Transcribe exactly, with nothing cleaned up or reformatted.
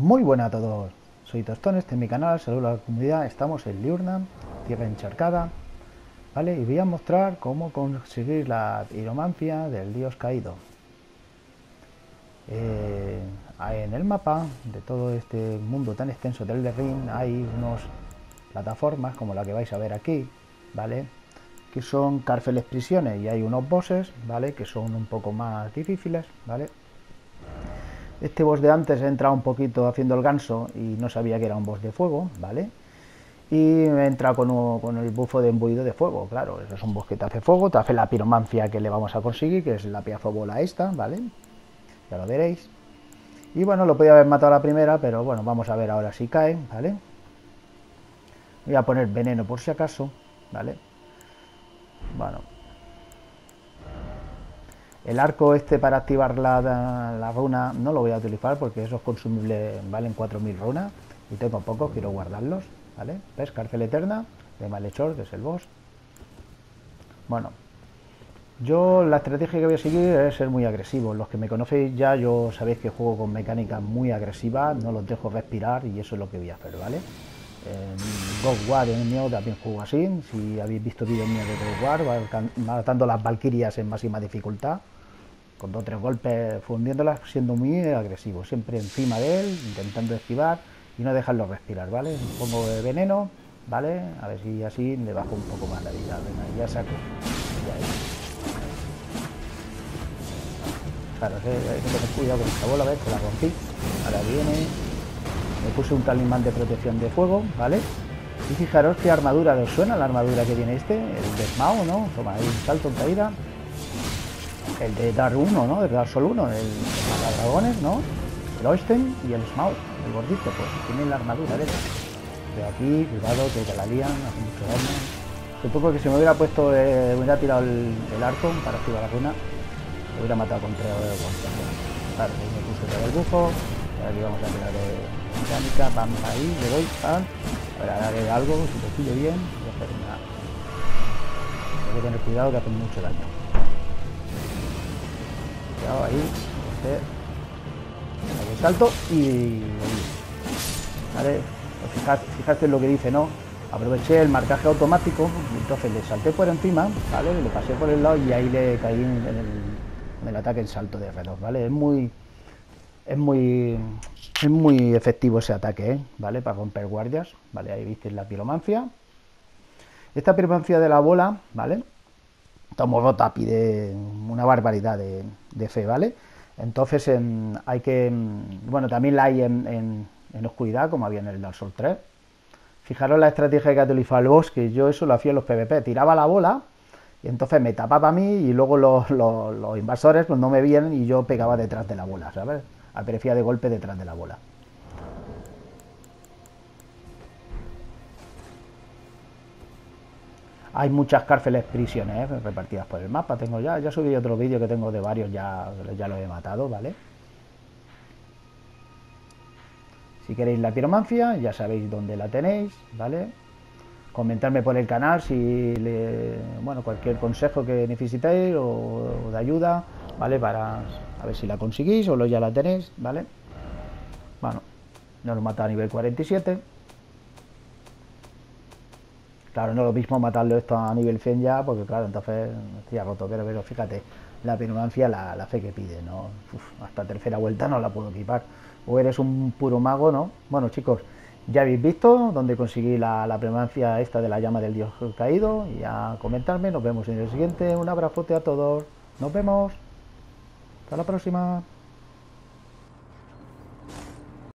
Muy buenas a todos, soy Tostón, este es mi canal, saludos a la comunidad, estamos en Liurna, tierra encharcada, ¿vale? Y voy a mostrar cómo conseguir la piromancia del dios caído. Eh, en el mapa de todo este mundo tan extenso del Elden Ring hay unas plataformas como la que vais a ver aquí, ¿vale? Que son cárceles prisiones y hay unos bosses, ¿vale? Que son un poco más difíciles, ¿vale? Este boss de antes he entrado un poquito haciendo el ganso y no sabía que era un boss de fuego, ¿vale? Y he entrado con, un, con el bufo de embuido de fuego, claro, eso es un boss que te hace fuego, te hace la piromancia que le vamos a conseguir, que es la piazo bola esta, ¿vale? Ya lo veréis. Y bueno, lo podía haber matado a la primera, pero bueno, vamos a ver ahora si cae, ¿vale? Voy a poner veneno por si acaso, ¿vale? Bueno. El arco este para activar la, la runa no lo voy a utilizar porque esos consumibles valen cuatro mil runas y tengo pocos, quiero guardarlos, ¿vale? ¿Ves? Cárcel eterna de Malhechor, que es el boss. Bueno, yo la estrategia que voy a seguir es ser muy agresivo. Los que me conocéis ya, yo sabéis que juego con mecánicas muy agresivas, no los dejo respirar y eso es lo que voy a hacer, ¿vale? En God of War en mío también juego así. Si habéis visto vídeos míos de God of War, matando las valquirias en máxima dificultad, con dos o tres golpes fundiéndolas, siendo muy agresivo, siempre encima de él, intentando esquivar y no dejarlo respirar, ¿vale? Pongo de veneno, ¿vale? A ver si así le bajo un poco más la vida. Venga, ya saco. Ya claro, hay que tener cuidado con esta bola, ¿ves? Que la rompí. Ahora viene. Me puse un talismán de protección de fuego, ¿vale? Y fijaros qué armadura, ¿os suena la armadura que tiene este? El de Smao, ¿no? Toma ahí un salto en caída. El de Dark uno, ¿no? De Dark Souls uno, el de dragones, ¿no? El Oystein y el Smaug, el gordito, pues tienen la armadura de él. De aquí, cuidado, que te la lían, hace mucho daño. Supongo que si me hubiera puesto, eh, hubiera tirado el, el arco para activar la runa, lo hubiera matado con tres golpes. Claro, pues me puse todo el bufo, y ahora aquí vamos a tirar de mecánica, vamos ahí, le doy, pan. A ver, ahora haré algo, si lo pillo bien, voy a hacer una... Hay que tener cuidado que hacen mucho daño. Ahí, este, el salto y vale, pues fijad, fijaste en lo que dice, ¿no? Aproveché el marcaje automático, entonces le salté por encima, ¿vale? Le pasé por el lado y ahí le caí en el, en el ataque en salto de R dos, ¿vale? Es muy, es muy, es muy efectivo ese ataque, ¿eh? ¿Vale? Para romper guardias, ¿vale? Ahí visteis la piromancia. Esta piromancia de la bola, ¿vale? Tomorrota pide una barbaridad de, de fe, ¿vale? Entonces en, hay que... Bueno, también la hay en, en, en oscuridad, como había en el Dark Souls tres. Fijaros la estrategia que ha utilizado el boss, que yo eso lo hacía en los PvP. Tiraba la bola y entonces me tapaba a mí y luego los, los, los invasores pues no me veían y yo pegaba detrás de la bola, ¿sabes? Aparecía de golpe detrás de la bola. Hay muchas cárceles prisiones, ¿eh? Repartidas por el mapa. Tengo ya, ya subí otro vídeo que tengo de varios, ya, ya los he matado, ¿vale? Si queréis la piromancia, ya sabéis dónde la tenéis, ¿vale? Comentarme por el canal si, le, bueno, cualquier consejo que necesitéis o, o de ayuda, ¿vale? Para a ver si la conseguís o lo ya la tenéis, ¿vale? Bueno, nos lo mata a nivel cuarenta y siete. Claro, no es lo mismo matarlo esto a nivel cien ya, porque claro, entonces estoy roto, pero, pero fíjate, la piromancia, la, la fe que pide, ¿no? Uf, hasta tercera vuelta no la puedo equipar. O eres un puro mago, ¿no? Bueno, chicos, ya habéis visto dónde conseguí la, la piromancia esta de la llama del dios caído, y a comentarme, nos vemos en el siguiente, un abrazote a todos, nos vemos, hasta la próxima.